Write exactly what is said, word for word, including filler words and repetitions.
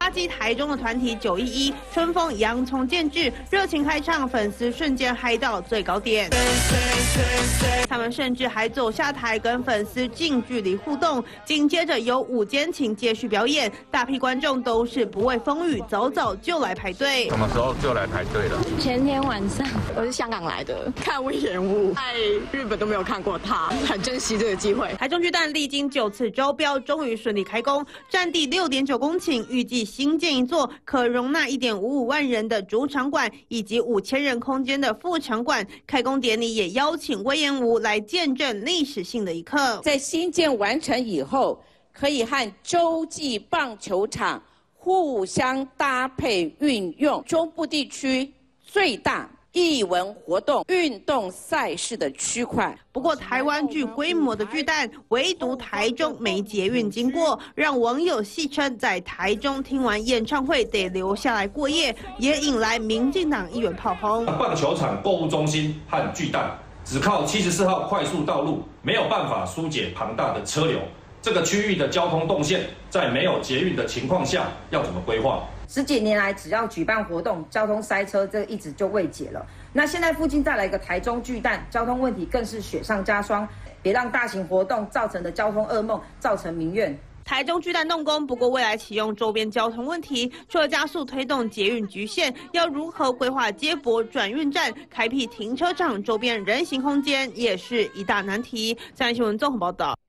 发迹台中的团体九一一春风洋葱建制，热情开唱，粉丝瞬间嗨到最高点。他们甚至还走下台跟粉丝近距离互动，紧接着有午间情接续表演，大批观众都是不畏风雨，早早就来排队。 什么时候就来排队了？ 前天晚上， 我是香港来的，看魏延武，在日本都没有看过他，很珍惜这个机会。 台中巨蛋历经九次招标，终于顺利开工，占地六点九公顷，预计新建一座可容纳一点五五万人的主场馆，以及五千人空间的副场馆。开工典礼也邀请魏延武来见证历史性的一刻。 在新建完成以后，可以和洲际棒球场互相搭配运用，中部地区最大艺文活动、运动赛事的区块。 不过，台湾具规模的巨蛋，唯独台中没捷运经过，让网友戏称在台中听完演唱会得留下来过夜，也引来民进党议员炮轰。 棒球场、购物中心和巨蛋只靠七十四号快速道路，没有办法疏解庞大的车流。这个区域的交通动线，在没有捷运的情况下，要怎么规划？ 十几年来，只要举办活动，交通塞车这一直就未解了。那现在附近再来一个台中巨蛋，交通问题更是雪上加霜，别让大型活动造成的交通噩梦造成民怨。 台中巨蛋动工，不过未来启用周边交通问题，除了加速推动捷运局限，要如何规划接驳转运站、开辟停车场周边人行空间，也是一大难题。三立新闻综合报道。